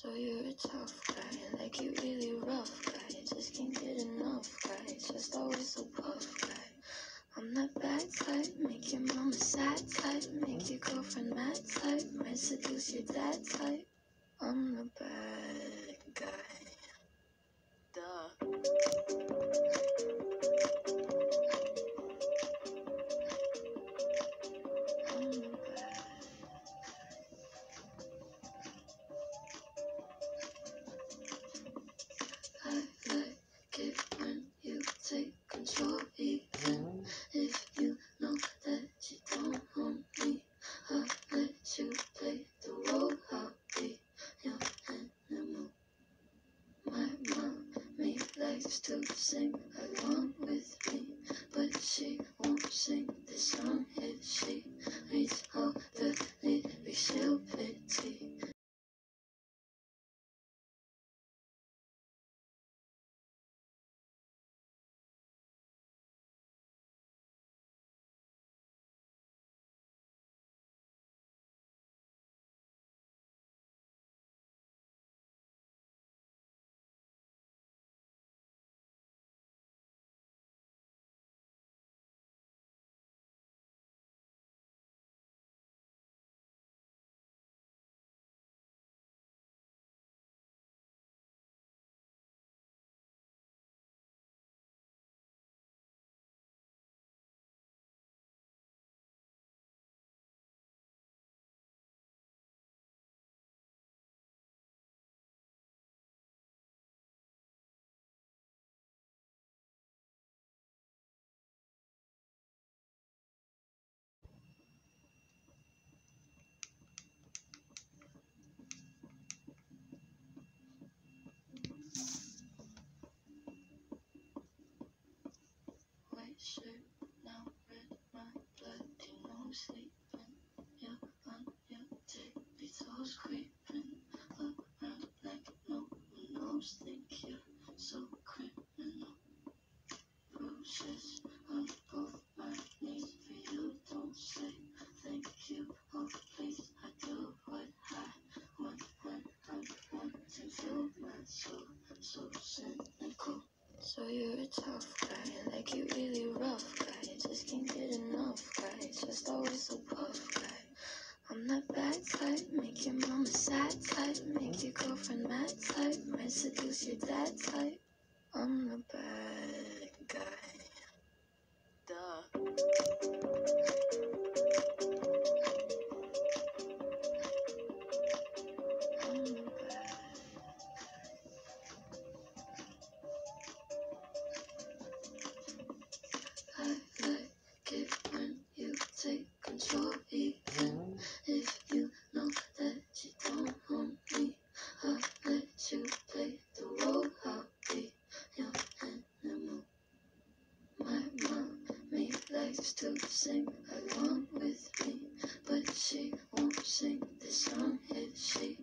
you're a tough guy, like you really rough guy. Just can't get enough guy, just always so puff guy. I'm that bad type, make your mama sad type, make your girlfriend mad type, might seduce your dad type. I'm the bad guy. Duh. I'm the bad. I like it when you take control, even if you know that you don't own me. I'll let you play the role, I'll be your animal. My mommy likes to sing along with me, but she won't sing the song if she reads all the lyrics, she'll pity. White shirt, now red, my bloody nose sleeping. You're on your tippy toes, creeping around like no one knows. Think you're so criminal. Bruises on both my knees for you. Don't say thank you. Oh, please, I do what I want when I'm wanting to. My soul, so cynical. So you're a tough guy, like you really rough guy. Just can't get enough guy, just always so puff guy. I'm that bad type, make your mama sad type, make your girlfriend mad type, might seduce your dad type. I'm the bad guy. Duh. I'm the bad. I like it when you take control, even if you know that you don't own me. I'll let you play the role, I'll be your animal. My mommy likes to sing along with me, but she won't sing the song if she